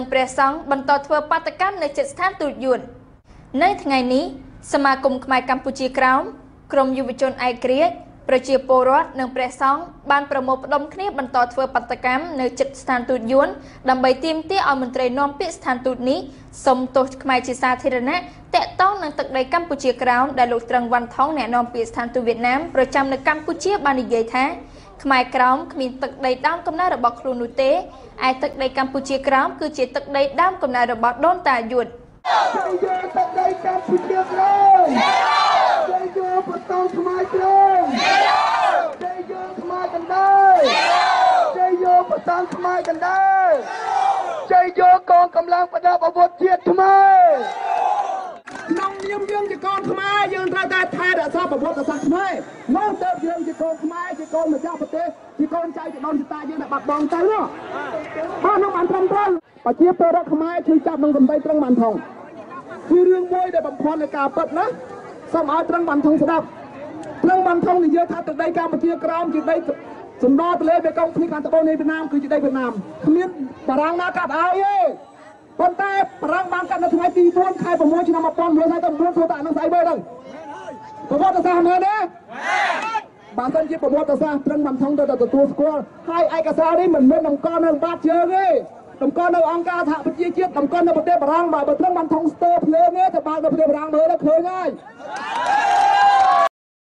ព្រះសង្ឃបន្តធ្វើបាតកម្មនៅជិតស្ថានទូតយួននៅថ្ងៃនេះសមាគមខ្មែរកម្ពុជាក្រោមក្រមយុវជនឯករាជ្យប្រជាពលរដ្ឋនិងព្រះសង្ឃបានប្រមូលផ្ដុំគ្នាបន្តធ្វើបាតកម្មនៅជិតស្ថានទូតយួនដើម្បីទាមទារឲ្យមន្ត្រីនាំពាក្យស្ថានទូតនេះសុំទោសខ្មែរជាសាធារណៈតាក់ទងនឹងទឹកដីកម្ពុជាក្រោមដែលលោកត្រឹងវ៉ាន់ថងអ្នកនាំពាក្យស្ថានទូតវៀតណាមប្រចាំនៅកម្ពុជាបាននិយាយថាខ្មែរក្រោមគ្មានទឹកដីដើមកំណើតរបស់ខ្លួននោះទេឯទឹកដីកម្ពុជាក្រោមគឺជាទឹកដីដើមកំណើតរបស់ដូនតាយួនទឹកដីកម្ពុជាក្រោមជ័យយកបតងខ្មែរក្រោមជ័យយកខ្មែរកណ្ដាលជ័យយកបតងខ្មែរកណ្ដាលជ័យយកកងកម្លាំងប្រដាប់អាវុធជាតិខ្មែរក្នុងនាមយើងជាកូនខ្មែរយើងត្រូវតែថែរក្សាប្រវត្តិសាស្ត្រខ្មែរនោះទៅយើងជាកូនខ្មែរជាកូនម្ចាស់ប្រទេសជាកូនចៅជាដូនតាយើងដែលបាត់បង់ទៅនោះបាទនោះបានត្រឹមត្រូវប្រជាពលរដ្ឋខ្មែរជួយចាប់នឹងសម្ដីត្រឹងបានថងគឺរឿងមួយដែលបំផន់នៃការពិតណាសូមឲ្យត្រឹងបានថងស្ដាប់ត្រឹងបានថងនិយាយថាទឹកដីកម្ពុជាក្រោមជាដីសំណល់ទន្លេមេគង្គភាគខាងត្បូងនៃវៀតណាមគឺជាដីវៀតណាមគ្មានបារាំងណាកាត់ឲ្យទេប៉ុន្តែបារាំងបានកាត់នៅថ្ងៃទី4 ខែ 6 ឆ្នាំ 1949ធ្វើតែអានឹងស្អីមើលទៅប្រវត្តិសាស្ត្រមែនទេបើសិនជាប្រវត្តិសាស្ត្រត្រឹងបានថងទៅទទួលស្គាល់ហើយឯកសារនេះមិនមែនតម្កល់នៅបាតជើងទេតម្កល់នៅអង្គការសហប្រជាជាតិតម្កល់នៅប្រទេសបារាំងបើត្រឹមបានថងស្ទើភ្លើងទេទៅបើនៅប្រទេសបារាំងមើលទៅឃើញហើយ